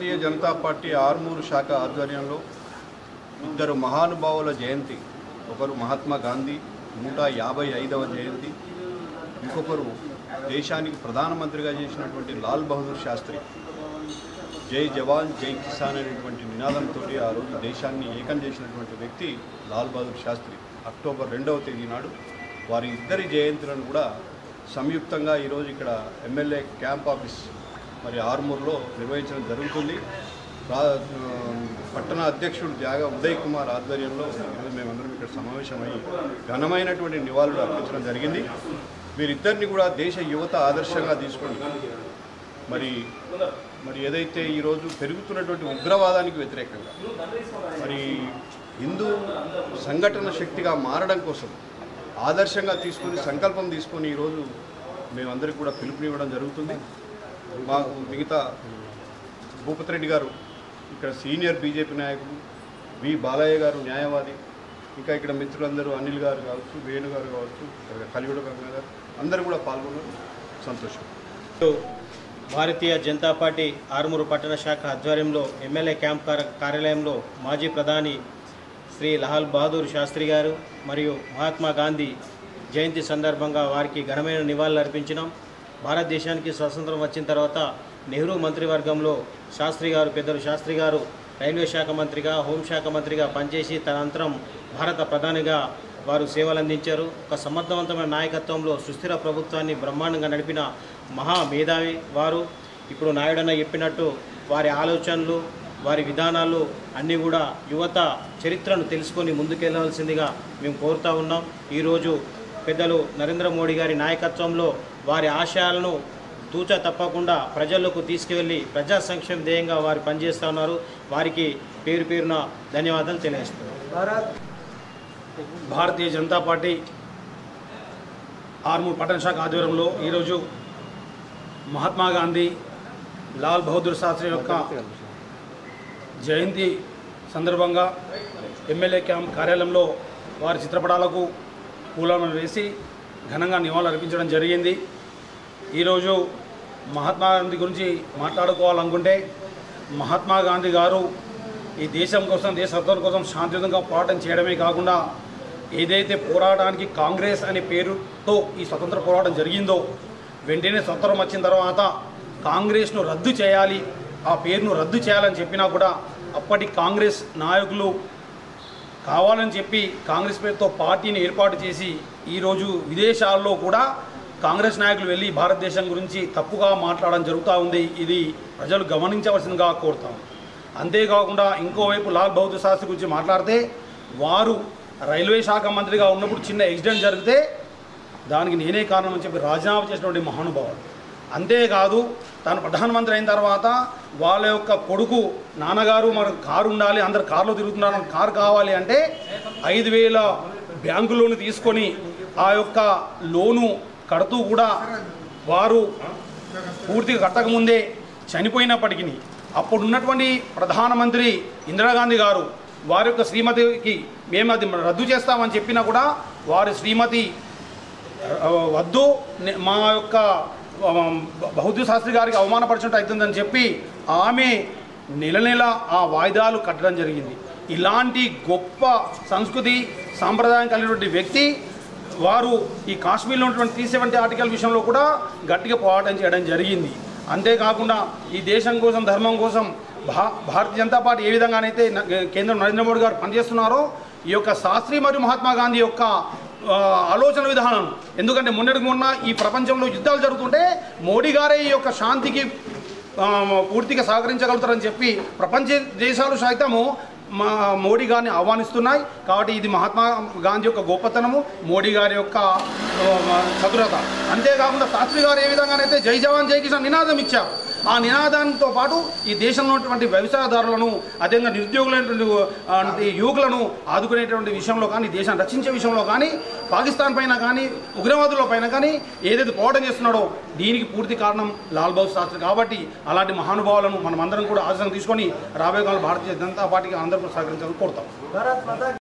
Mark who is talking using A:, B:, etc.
A: Bharatiya Janata party Armoor శాఖ ఆధ్వర్యంలో ఇద్దరు మహానుభావుల జయంతి, ఒకరు మహాత్మా గాంధీ 155వ జయంతి, ఇంకొకరు దేశానికి ప్రధానమంత్రిగా చేసినటువంటి లాల్ బహదూర్ శాస్త్రి జై జవాన్ జై కిసాన్ అనేటువంటి నినాదంతో ఆ రోజు దేశాన్ని ఏకం చేసినటువంటి వ్యక్తి లాల్ బహదూర్ శాస్త్రి. అక్టోబర్ 2వ తేదీ నాడు వారి ఇద్దరి జయంతులను కూడా సంయుక్తంగా ఈరోజు ఇక్కడ ఎమ్మెల్యే క్యాంప్ ఆఫీస్ మరి ఆర్మూర్లో నిర్వహించడం జరుగుతుంది. పట్టణ అధ్యక్షుడు జాగా ఉదయ్ కుమార్ ఆధ్వర్యంలో ఈరోజు మేమందరం ఇక్కడ సమావేశమై ఘనమైనటువంటి నివాళులు అర్పించడం జరిగింది. వీరిద్దరిని కూడా దేశ యువత ఆదర్శంగా తీసుకొని మరి ఏదైతే ఈరోజు పెరుగుతున్నటువంటి ఉగ్రవాదానికి వ్యతిరేకంగా మరి హిందూ సంఘటన శక్తిగా మారడం కోసం ఆదర్శంగా తీసుకొని సంకల్పం తీసుకొని ఈరోజు మేమందరికీ కూడా పిలుపునివ్వడం జరుగుతుంది. మాకు మిగతా భూపతి రెడ్డి గారు ఇక్కడ సీనియర్ బీజేపీ నాయకులు, వి బాలయ్య గారు న్యాయవాది, ఇంకా ఇక్కడ మిత్రులందరూ అనిల్ గారు కావచ్చు, వేణు గారు కావచ్చు, కలిగొడ గంగా గారు అందరూ కూడా పాల్గొన్నారు. సంతోషం.
B: భారతీయ జనతా పార్టీ ఆర్మూరు పట్టణ శాఖ ఆధ్వర్యంలో ఎమ్మెల్యే క్యాంప్ కార్యాలయంలో మాజీ ప్రధాని శ్రీ లాల్ బహదూర్ శాస్త్రి గారు మరియు మహాత్మా గాంధీ జయంతి సందర్భంగా వారికి ఘనమైన నివాళులు అర్పించినాం. భారతదేశానికి స్వతంత్రం వచ్చిన తర్వాత నెహ్రూ మంత్రివర్గంలో శాస్త్రి గారు, పెద్దలు శాస్త్రి గారు రైల్వే శాఖ మంత్రిగా, హోంశాఖ మంత్రిగా పనిచేసి తదనంతరం భారత ప్రధానిగా వారు సేవలు అందించారు. ఒక సమర్థవంతమైన నాయకత్వంలో సుస్థిర ప్రభుత్వాన్ని బ్రహ్మాండంగా నడిపిన మహా మేధావి వారు. ఇప్పుడు నాయుడన్న చెప్పినట్టు వారి ఆలోచనలు, వారి విధానాలు అన్నీ కూడా యువత చరిత్రను తెలుసుకొని ముందుకెళ్లాల్సిందిగా మేము కోరుతూ ఉన్నాం. ఈరోజు పెద్దలు నరేంద్ర మోడీ గారి నాయకత్వంలో వారి ఆశయాలను తూచా తప్పకుండా ప్రజల్లోకి తీసుకువెళ్ళి ప్రజా సంక్షేమ ధ్యేయంగా వారు పనిచేస్తూ ఉన్నారు. వారికి పేరు పేరున ధన్యవాదాలు తెలియజేస్తున్నాం.
C: భారతీయ జనతా పార్టీ ఆర్మూర్ పట్టణ శాఖ ఆధ్వర్యంలో ఈరోజు మహాత్మా గాంధీ, లాల్ బహదూర్ శాస్త్రి యొక్క జయంతి సందర్భంగా ఎమ్మెల్యే క్యాంప్ కార్యాలయంలో వారి చిత్రపటాలకు పూలమాలలు వేసి ఘనంగా నివాళులు అర్పించడం జరిగింది. ఈరోజు మహాత్మా గాంధీ గురించి మాట్లాడుకోవాలనుకుంటే మహాత్మా గాంధీ గారు ఈ దేశం కోసం, దేశ స్వతంత్రం కోసం శాంతియుతంగా పోరాటం చేయడమే కాకుండా ఏదైతే పోరాటానికి కాంగ్రెస్ అనే పేరుతో ఈ స్వతంత్ర పోరాటం జరిగిందో వెంటనే స్వతంత్రం వచ్చిన తర్వాత కాంగ్రెస్ను రద్దు చేయాలి, ఆ పేరును రద్దు చేయాలని చెప్పినా కూడా అప్పటి కాంగ్రెస్ నాయకులు కావాలని చెప్పి కాంగ్రెస్ పేరుతో పార్టీని ఏర్పాటు చేసి ఈరోజు విదేశాల్లో కూడా కాంగ్రెస్ నాయకులు వెళ్ళి భారతదేశం గురించి తప్పుగా మాట్లాడడం జరుగుతూ ఉంది. ఇది ప్రజలు గమనించవలసిందిగా కోరుతాం. అంతేకాకుండా ఇంకోవైపు లాల్ బహదూర్ శాస్త్రి గురించి మాట్లాడితే వారు రైల్వే శాఖ మంత్రిగా ఉన్నప్పుడు చిన్న యాక్సిడెంట్ జరిగితే దానికి నేనే కారణం అని చెప్పి రాజీనామా చేసినటువంటి మహానుభావుడు. అంతేకాదు తాను ప్రధానమంత్రి అయిన తర్వాత వాళ్ళ యొక్క కొడుకు, నాన్నగారు మన కారు ఉండాలి, అందరు కారులో తిరుగుతున్నారు, కారు కావాలి అంటే 5,000 బ్యాంకు లోను తీసుకొని ఆ యొక్క లోను కడుతూ కూడా వారు పూర్తిగా కట్టకముందే చనిపోయినప్పటికీ అప్పుడున్నటువంటి ప్రధానమంత్రి ఇందిరాగాంధీ గారు వారి యొక్క శ్రీమతికి మేము అది రద్దు చేస్తామని చెప్పినా కూడా వారి శ్రీమతి వద్దు, మా యొక్క బహదూర్ శాస్త్రి గారికి అవమానపరిచినట్టు అవుతుందని చెప్పి ఆమె నెల ఆ వాయిదాలు కట్టడం జరిగింది. ఇలాంటి గొప్ప సంస్కృతి సాంప్రదాయం కలిగినటువంటి వ్యక్తి వారు ఈ కాశ్మీర్లో ఉన్నటువంటి 370 ఆర్టికల్ విషయంలో కూడా గట్టిగా పోరాటం చేయడం జరిగింది. అంతేకాకుండా ఈ దేశం కోసం, ధర్మం కోసం భారతీయ జనతా పార్టీ ఏ విధంగానైతే కేంద్రం నరేంద్ర మోడీ గారు పనిచేస్తున్నారో ఈ యొక్క శాస్త్రి మరియు మహాత్మా గాంధీ యొక్క ఆలోచన విధానం, ఎందుకంటే మొన్న ఈ ప్రపంచంలో యుద్ధాలు జరుగుతుంటే మోడీ గారే ఈ యొక్క శాంతికి పూర్తిగా సహకరించగలుగుతారని చెప్పి ప్రపంచ దేశాలు సైతము మోడీ గారిని ఆహ్వానిస్తున్నాయి. కాబట్టి ఇది మహాత్మా గాంధీ యొక్క గొప్పతనము, మోడీ గారి యొక్క చతురత. అంతేకాకుండా శాస్త్రి గారు ఏ విధంగానైతే జై జవాన్ జై కిసాన్ నినాదం ఇచ్చారు, ఆ నినాదంతో పాటు ఈ దేశంలో ఉన్నటువంటి వ్యవసాయదారులను, అదేవిధంగా నిరుద్యోగులైనటువంటి యువకులను ఆదుకునేటువంటి విషయంలో కానీ, దేశాన్ని రక్షించే విషయంలో కానీ, పాకిస్తాన్ పైన కానీ, ఉగ్రవాదుల పైన కానీ ఏదైతే పోరాటం చేస్తున్నాడో దీనికి పూర్తి కారణం లాల్ బహదూర్ శాస్త్రి. కాబట్టి అలాంటి మహానుభావులను మనమందరం కూడా ఆదర్శంగా తీసుకొని రాబోయే కాలంలో భారతీయ జనతా పార్టీకి అందరూ సహకరించాలని కోరుతాం.